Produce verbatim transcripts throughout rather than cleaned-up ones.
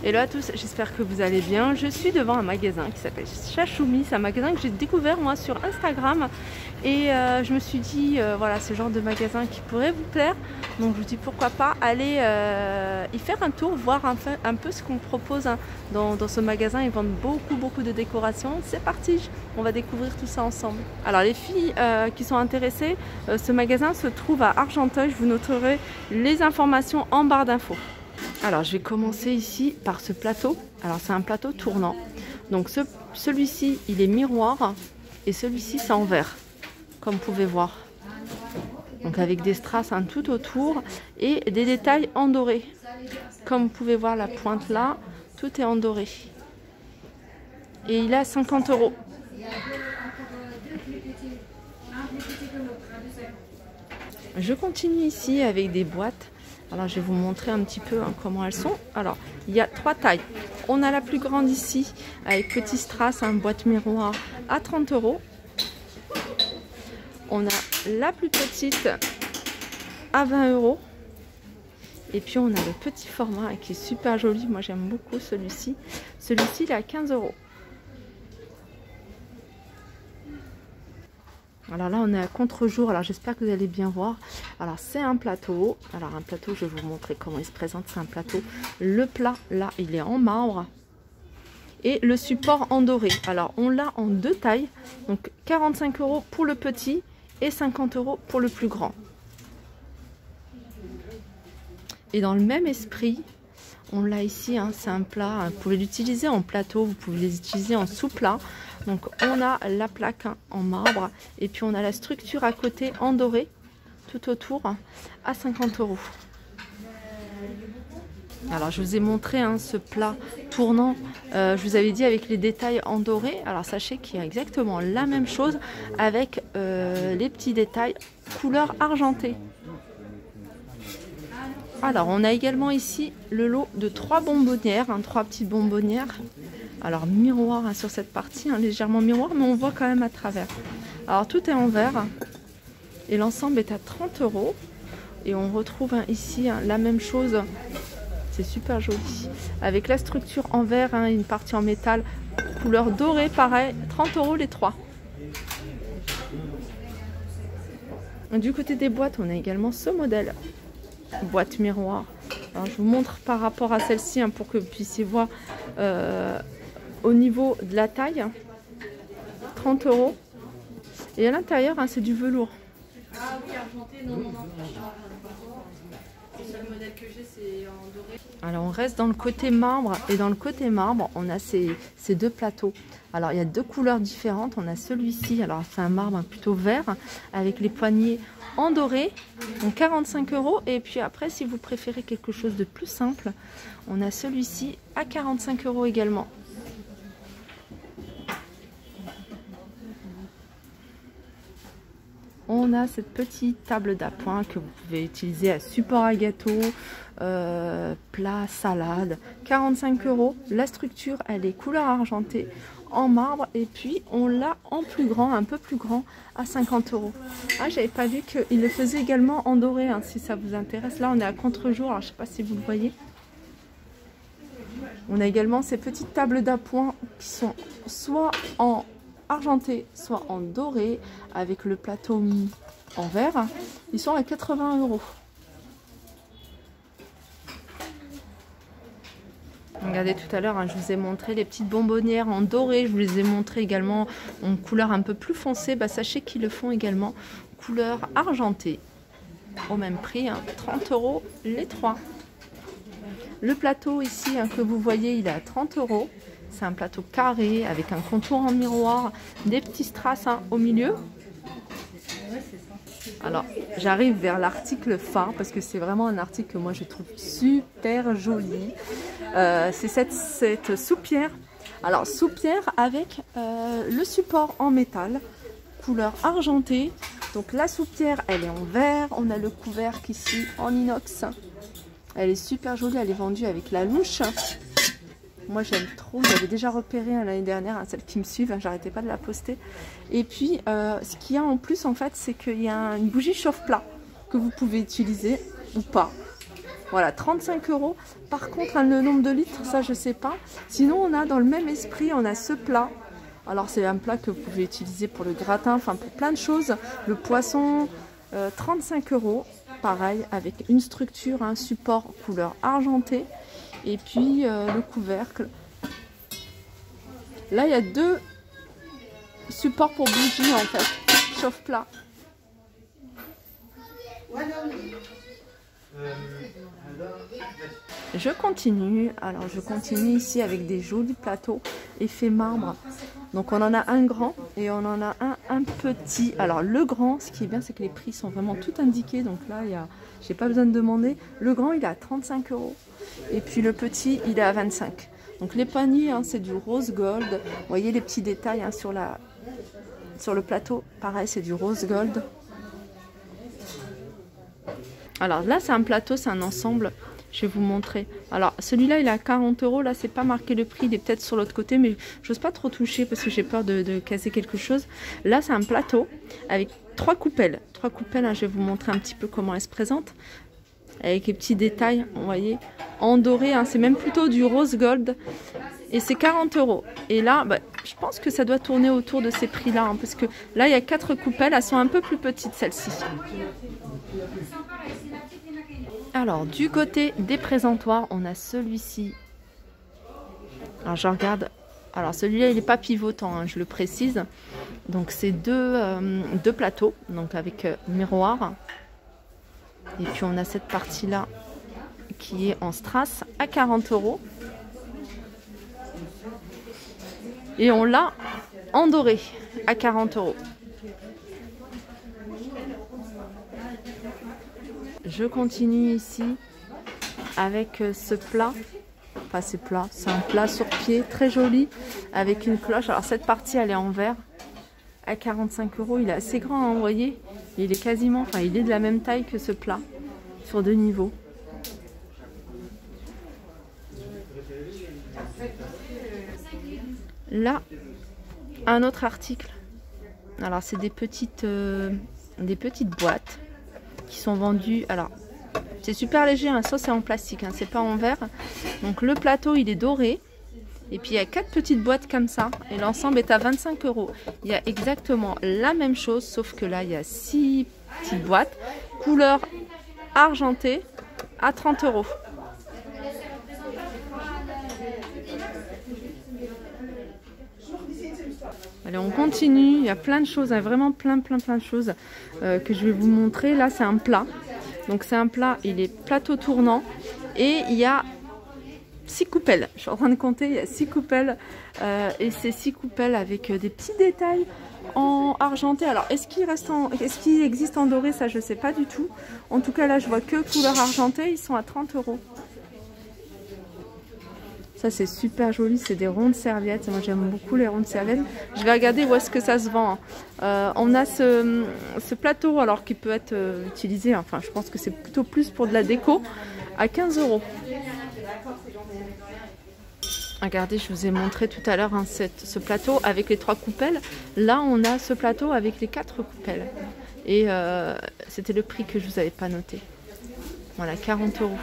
Hello à tous, j'espère que vous allez bien. Je suis devant un magasin qui s'appelle Chachoumi. C'est un magasin que j'ai découvert moi sur Instagram. Et euh, je me suis dit, euh, voilà, c'est le genre de magasin qui pourrait vous plaire. Donc je vous dis pourquoi pas aller euh, y faire un tour, voir un, un peu ce qu'on propose hein, dans, dans ce magasin. Ils vendent beaucoup beaucoup de décorations. C'est parti, on va découvrir tout ça ensemble. Alors les filles euh, qui sont intéressées, euh, ce magasin se trouve à Argenteuil. Je vous noterai les informations en barre d'infos. Alors je vais commencer ici par ce plateau. Alors c'est un plateau tournant. Donc ce, celui-ci il est miroir et celui-ci c'est en verre, comme vous pouvez voir. Donc avec des strass hein, tout autour et des détails en doré. Comme vous pouvez voir la pointe là, tout est en doré. Et il est à cinquante euros. Je continue ici avec des boîtes. Alors je vais vous montrer un petit peu hein, comment elles sont. Alors il y a trois tailles. On a la plus grande ici avec petit strass, un boîte miroir à trente euros. On a la plus petite à vingt euros. Et puis on a le petit format qui est super joli. Moi j'aime beaucoup celui-ci. Celui-ci il est à quinze euros. Alors là on est à contre-jour, alors j'espère que vous allez bien voir. Alors c'est un plateau, alors un plateau je vais vous montrer comment il se présente, c'est un plateau. Le plat là il est en marbre et le support en doré. Alors on l'a en deux tailles, donc quarante-cinq euros pour le petit et cinquante euros pour le plus grand. Et dans le même esprit, on l'a ici, hein, c'est un plat, hein, vous pouvez l'utiliser en plateau, vous pouvez les utiliser en sous-plat. Donc on a la plaque hein, en marbre et puis on a la structure à côté en doré, tout autour hein, à cinquante euros. Alors je vous ai montré hein, ce plat tournant, euh, je vous avais dit avec les détails en doré. Alors sachez qu'il y a exactement la même chose avec euh, les petits détails couleur argentée. Alors on a également ici le lot de trois bonbonnières, hein, trois petites bonbonnières. Alors miroir hein, sur cette partie, hein, légèrement miroir, mais on voit quand même à travers. Alors tout est en verre et l'ensemble est à trente euros. Et on retrouve hein, ici hein, la même chose, c'est super joli. Avec la structure en verre, hein, une partie en métal, couleur dorée, pareil, trente euros les trois. Du côté des boîtes, on a également ce modèle. Boîte miroir. Alors, je vous montre par rapport à celle-ci hein, pour que vous puissiez voir euh, au niveau de la taille. trente euros. Et à l'intérieur, hein, c'est du velours. Ah oui, argenté, non, non, non. Le seul modèle que j'ai, c'est en doré. Alors, on reste dans le côté marbre. Et dans le côté marbre, on a ces, ces deux plateaux. Alors, il y a deux couleurs différentes. On a celui-ci. Alors, c'est un marbre hein, plutôt vert avec les poignées en doré, donc quarante-cinq euros. Et puis après, si vous préférez quelque chose de plus simple, on a celui-ci à quarante-cinq euros également. On a cette petite table d'appoint que vous pouvez utiliser à support à gâteau, euh, plat, salade, quarante-cinq euros. La structure, elle est couleur argentée en marbre et puis on l'a en plus grand, un peu plus grand, à cinquante euros. Ah, j'avais pas vu qu'il le faisait également en doré, hein, si ça vous intéresse. Là, on est à contre-jour, alors je sais pas si vous le voyez. On a également ces petites tables d'appoint qui sont soit en argenté, soit en doré, avec le plateau en verre. Ils sont à quatre-vingts euros. Regardez tout à l'heure, hein, je vous ai montré les petites bonbonnières en doré. Je vous les ai montré également en couleur un peu plus foncée. Bah, sachez qu'ils le font également couleur argentée. Au même prix, hein, trente euros les trois. Le plateau ici hein, que vous voyez, il est à trente euros. C'est un plateau carré avec un contour en miroir, des petits strass hein, au milieu. Alors, j'arrive vers l'article phare parce que c'est vraiment un article que moi je trouve super joli. Euh, c'est cette, cette soupière. Alors, soupière avec euh, le support en métal, couleur argentée. Donc, la soupière, elle est en verre. On a le couvercle ici en inox. Elle est super jolie. Elle est vendue avec la louche. Moi j'aime trop, j'avais déjà repéré hein, l'année dernière, hein, celles qui me suivent, hein, j'arrêtais pas de la poster. Et puis euh, ce qu'il y a en plus en fait, c'est qu'il y a une bougie chauffe-plat que vous pouvez utiliser ou pas. Voilà, trente-cinq euros. Par contre, hein, le nombre de litres, ça je sais pas. Sinon, on a dans le même esprit, on a ce plat. Alors c'est un plat que vous pouvez utiliser pour le gratin, enfin pour plein de choses. Le poisson, euh, trente-cinq euros. Pareil, avec une structure, un support couleur argentée. Et puis euh, le couvercle. Là, il y a deux supports pour bougies en fait. Chauffe-plat. Je continue, alors je continue ici avec des jolis plateaux effet marbre. Donc on en a un grand et on en a un un petit. Alors le grand, ce qui est bien, c'est que les prix sont vraiment tout indiqués. Donc là, il y a, j'ai pas besoin de demander. Le grand, il est à trente-cinq euros et puis le petit, il est à vingt-cinq. Donc les paniers, hein, c'est du rose gold. Vous voyez les petits détails hein, sur la, sur le plateau. Pareil, c'est du rose gold. Alors là, c'est un plateau, c'est un ensemble. Je vais vous montrer. Alors celui-là, il est à quarante euros. Là, c'est pas marqué le prix. Il est peut-être sur l'autre côté, mais j'ose pas trop toucher parce que j'ai peur de, de casser quelque chose. Là, c'est un plateau avec trois coupelles. Trois coupelles, hein, je vais vous montrer un petit peu comment elles se présentent. Avec les petits détails, vous voyez, en doré. Hein, c'est même plutôt du rose gold. Et c'est quarante euros. Et là, bah, je pense que ça doit tourner autour de ces prix-là. Hein, parce que là, il y a quatre coupelles. Elles sont un peu plus petites, celles-ci. Alors, du côté des présentoirs, on a celui-ci. Alors, je regarde. Alors, celui-là, il n'est pas pivotant, hein, je le précise. Donc, c'est deux, euh, deux plateaux, donc avec euh, miroir. Et puis, on a cette partie-là qui est en strass à quarante euros. Et on l'a en doré à quarante euros. Je continue ici avec ce plat. Enfin, c'est plat, c'est un plat sur pied très joli avec une cloche. Alors, cette partie, elle est en verre à quarante-cinq euros. Il est assez grand, hein, vous voyez. Il est quasiment, enfin, il est de la même taille que ce plat sur deux niveaux. Là, un autre article. Alors, c'est des petites, euh, des petites boîtes qui sont vendues. Alors, c'est super léger, hein, ça c'est en plastique, hein, c'est pas en verre. Donc, le plateau, il est doré. Et puis, il y a quatre petites boîtes comme ça. Et l'ensemble est à vingt-cinq euros. Il y a exactement la même chose, sauf que là, il y a six petites boîtes. Couleur argentée à trente euros. Allez, on continue. Il y a plein de choses, hein, vraiment plein, plein, plein de choses euh, que je vais vous montrer. Là, c'est un plat. Donc, c'est un plat, il est plateau tournant. Et il y a six coupelles. Je suis en train de compter, il y a six coupelles. Euh, et ces six coupelles avec des petits détails en argenté. Alors, est-ce qu'il reste en, est-ce qu'il existe en doré? Ça, je ne sais pas du tout. En tout cas, là, je vois que couleur argentée. Ils sont à trente euros. Ça, c'est super joli. C'est des rondes serviettes. Moi, j'aime beaucoup les rondes serviettes. Je vais regarder où est-ce que ça se vend. Euh, on a ce, ce plateau, alors qui peut être euh, utilisé. Enfin, je pense que c'est plutôt plus pour de la déco, à quinze euros. Regardez, je vous ai montré tout à l'heure hein, ce plateau avec les trois coupelles. Là, on a ce plateau avec les quatre coupelles. Et euh, c'était le prix que je ne vous avais pas noté. Voilà, quarante euros.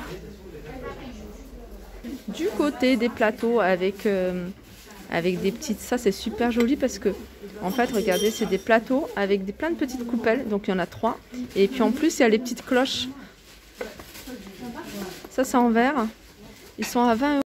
Du côté des plateaux avec, euh, avec des petites... Ça, c'est super joli parce que, en fait, regardez, c'est des plateaux avec des, plein de petites coupelles. Donc, il y en a trois. Et puis, en plus, il y a les petites cloches. Ça, c'est en verre. Ils sont à vingt euros.